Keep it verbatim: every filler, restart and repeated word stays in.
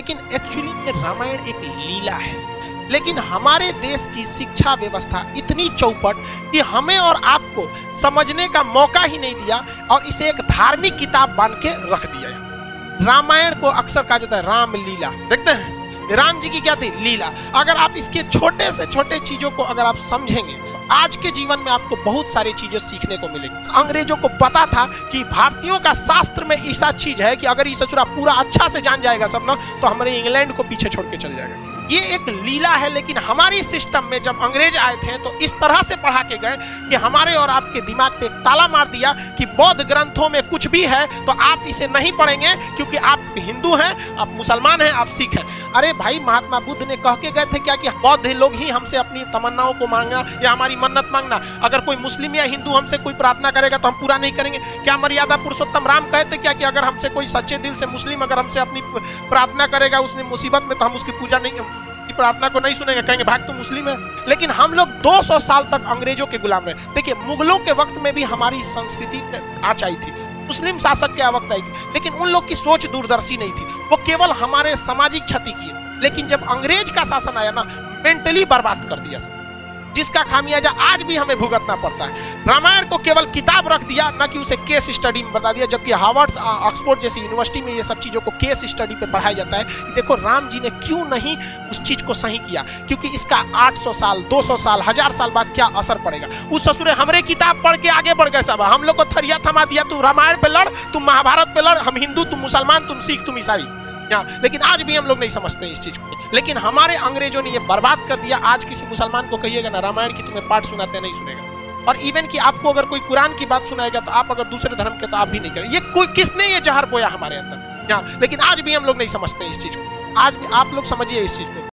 लेकिन एक्चुअली में रामायण एक लीला है। लेकिन हमारे देश की शिक्षा व्यवस्था इतनी चौपट कि हमें और आपको समझने का मौका ही नहीं दिया और इसे एक धार्मिक किताब बन के रख दिया। रामायण को अक्सर कहा जाता है राम लीला। देखते हैं राम जी की क्या थी लीला। अगर आप इसके छोटे से छोटे चीजों को अगर आप समझेंगे तो आज के जीवन में आपको बहुत सारी चीजें सीखने को मिलेगी। अंग्रेजों को पता था कि भारतीयों का शास्त्र में ऐसा चीज है कि अगर ये ससुरा पूरा अच्छा से जान जाएगा सब ना तो हमारे इंग्लैंड को पीछे छोड़ के चल जाएगा। ये एक लीला है। लेकिन हमारी सिस्टम में जब अंग्रेज आए थे तो इस तरह से पढ़ा के गए कि हमारे और आपके दिमाग पे एक ताला मार दिया कि बौद्ध ग्रंथों में कुछ भी है तो आप इसे नहीं पढ़ेंगे क्योंकि आप हिंदू हैं, आप मुसलमान हैं, आप सिख हैं। अरे भाई, महात्मा बुद्ध ने कह के गए थे क्या कि बौद्ध लोग ही हमसे अपनी तमन्नाओं को मांगना या हमारी मन्नत मांगना। अगर कोई मुस्लिम या हिंदू हमसे कोई प्रार्थना करेगा तो हम पूरा नहीं करेंगे। क्या मर्यादा पुरुषोत्तम राम कहते क्या कि अगर हमसे कोई सच्चे दिल से मुस्लिम अगर हमसे अपनी प्रार्थना करेगा उसने मुसीबत में तो हम उसकी पूजा नहीं प्रार्थना को नहीं सुनेंगे, कहेंगे भाग तू मुस्लिम है। लेकिन हम लोग दो सौ साल तक अंग्रेजों के गुलाम रहे। देखिए मुगलों के वक्त में भी हमारी संस्कृति आँच आई थी, मुस्लिम शासक के वक्त आई थी, लेकिन उन लोग की सोच दूरदर्शी नहीं थी। वो केवल हमारे सामाजिक क्षति किए। लेकिन जब अंग्रेज का शासन आया ना, मेंटली बर्बाद कर दिया, जिसका खामियाजा आज भी हमें भुगतना पड़ता है। रामायण को केवल किताब रख दिया, ना कि उसे केस स्टडी में बता दिया। जबकि हार्वर्ड, ऑक्सफोर्ड जैसी यूनिवर्सिटी में ये सब चीजों को केस स्टडी पे पढ़ाया जाता है कि देखो राम जी ने क्यों नहीं उस चीज को सही किया, क्योंकि इसका आठ सौ साल, दो सौ साल, हजार साल बाद क्या असर पड़ेगा। उस ससुरे हमरे किताब पढ़ के आगे बढ़ गए सब। हम लोग को थरिया थमा दिया, तू रामायण पे लड़, तुम महाभारत पे लड़, हम हिंदू, तुम मुसलमान, तुम सिख, तुम ईसाई। लेकिन आज भी हम लोग नहीं समझते इस चीज को। लेकिन हमारे अंग्रेजों ने ये बर्बाद कर दिया। आज किसी मुसलमान को कहिएगा ना रामायण की तुम्हें पाठ सुनाते नहीं सुनेगा। और इवन कि आपको अगर कोई कुरान की बात सुनाएगा तो आप अगर दूसरे धर्म के तो आप भी नहीं करें। ये कोई किसने ये जहर बोया हमारे अंदर। लेकिन आज भी हम लोग नहीं समझते इस चीज को। आज भी आप लोग समझिए इस चीज को।